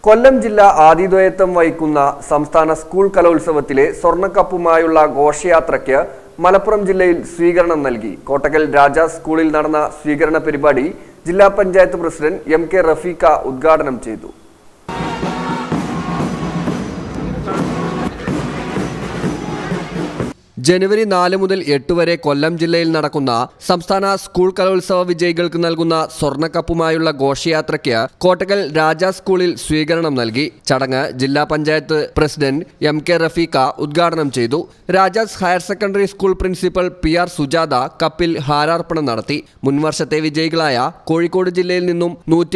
കൊല്ലം ജില്ലാ ആതിഥേയത്വം വഹിക്കുന്ന സംസ്ഥാന സ്കൂൾ കലോത്സവത്തിലെ സ്വർണ്ണക്കപ്പുമായുള്ള ഘോഷയാത്രയ്ക്ക് മലപ്പുറം ജില്ലയിൽ സ്വീകരണം നൽകി. കോട്ടക്കൽ രാജാസ് സ്കൂളിൽ നടന്ന സ്വീകരണ പരിപാടി ജില്ലാ പഞ്ചായത്ത് പ്രസിഡന്റ് എം.കെ. റഫീഖ ഉദ്ഘാടനം ചെയ്തു. ജനുവരി 4 മുതൽ 8 വരെ കൊല്ലം ജില്ലയിൽ നടക്കുന്ന സംസ്ഥാന സ്കൂൾ കലോത്സവ വിജയികൾക്ക് നൽകുന്ന സ്വർണ്ണക്കപ്പുമായുള്ള ഘോഷയാത്രയ്ക്ക് കോട്ടക്കൽ രാജാസ് സ്കൂളിൽ സ്വീകരണം നൽകി. ചടങ്ങ് ജില്ലാ പഞ്ചായത്ത് പ്രസിഡന്റ് എം.കെ. റഫീഖ ഉദ്ഘാടനം ചെയ്തു. Rajas higher secondary school principal P R. Sujatha കപ്പിൽ ഹാരാർപ്പണം നടത്തി. മുൻവർഷത്തെ വിജയികളായ കോഴിക്കോട് ജില്ലയിൽ നിന്നും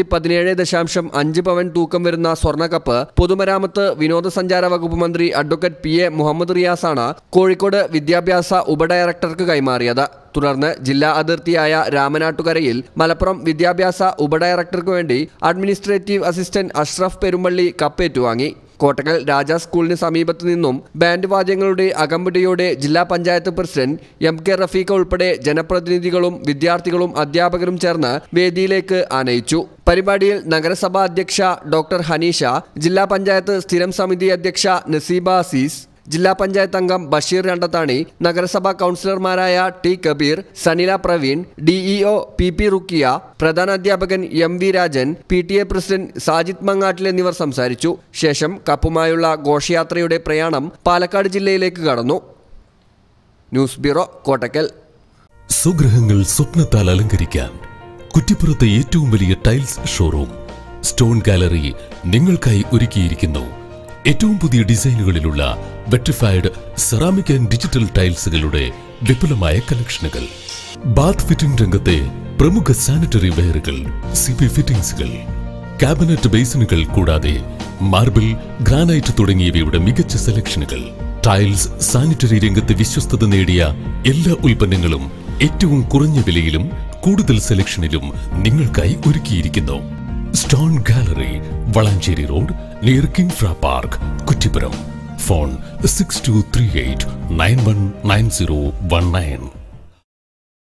117.5 പവൻ തൂക്കം വരുന്ന സ്വർണ്ണക്കപ്പ് പൊതുമരാമത്ത് വിനോദസഞ്ചാര വകുപ്പ് മന്ത്രി അഡ്വക്കേറ്റ് പി.എ. മുഹമ്മദ് റിയാസാണ് കോഴിക്കോട് വിദ്യാഭ്യാസ ഉപഡയറക്ടർക്ക് കൈമാറിയത്. തുടർന്ന് ജില്ലാ അതിർത്തിയായ രാമനാട്ടുകരയിൽ മലപ്പുറം വിദ്യാഭ്യാസ ഉപഡയറക്ടർക്ക് വേണ്ടി അഡ്മിനിസ്ട്രേറ്റീവ് അസിസ്റ്റന്റ് അഷ്റഫ് പെരുമ്പള്ളി കപ്പേറ്റുവാങ്ങി. കോട്ടക്കൽ രാജാസ് സ്കൂളിന് സമീപത്തു നിന്നും ബാൻഡ് വാദ്യങ്ങളുടെ അകമ്പടിയോടെ ജില്ലാ പഞ്ചായത്ത് പ്രസിഡന്റ് എം.കെ. റഫീഖ ഉൾപ്പെടെ ജനപ്രതിനിധികളും വിദ്യാർത്ഥികളും അധ്യാപകരും ചേർന്ന് വേദിയിലേക്ക് ആനയിച്ചു. പരിപാടിയിൽ നഗരസഭാ അധ്യക്ഷ ഡോക്ടർ ഹനീഷ, ജില്ലാ പഞ്ചായത്ത് സ്ഥിരം സമിതി അധ്യക്ഷ നസീബ അസീസ്, ജില്ലാ പഞ്ചായത്ത് അംഗം ബഷീർ രണ്ടത്താണി, നഗരസഭാ കൗൺസിലർമാരായ T Kabeer, Sanila Praveen, DEO P Rukkiya, പ്രധാനാധ്യാപകൻ M V. Rajan, PTA president Sajid Mangattil എന്നിവർ സംസാരിച്ചു. ശേഷം കപ്പുമായുള്ള ഘോഷയാത്രയുടെ പ്രയാണം പാലക്കാട് ജില്ലയിലേക്ക് കടന്നു. News bureau, Kottakkal. സ്വഗൃഹങ്ങൾ സ്വപ്നത്താൽ അലങ്കരിക്കാൻ കുറ്റിപ്പുറത്തെ ഏറ്റവും വലിയ ടൈൽസ് ഷോറൂം സ്റ്റോൺ ഗാലറി നിങ്ങൾക്കായി ഒരുക്കിയിരിക്കുന്നു. ഏറ്റവും പുതിയ ഡിസൈനുകളിലുള്ള വെട്രിഫൈഡ് സെറാമിക് ആൻഡ് ഡിജിറ്റൽ ടൈൽസുകളുടെ വിപുലമായ കളക്ഷനുകൾ, ബാത്ത് ഫിറ്റിംഗ് രംഗത്തെ പ്രമുഖ സാനിറ്ററി വെയറുകൾ, CP ഫിറ്റിംഗ്സുകൾ, കാബിനറ്റ് ബേസിനുകൾ കൂടാതെ മാർബിൾ, ഗ്രാനൈറ്റ് തുടങ്ങിയവയുടെ മികച്ച സെലക്ഷനുകൾ, ടൈൽസ്, സാനിറ്ററി രംഗത്ത് വിശ്വസ്തത നേടിയ എല്ലാ ഉൽപ്പന്നങ്ങളും ഏറ്റവും കുറഞ്ഞ വിലയിലും കൂടുതൽ സെലക്ഷനിലും നിങ്ങൾക്കായി ഒരുക്കിയിരിക്കുന്നു. Stone gallery, Valanchery road, near Kinfra park, Kuttippuram. Phone 6238 919019.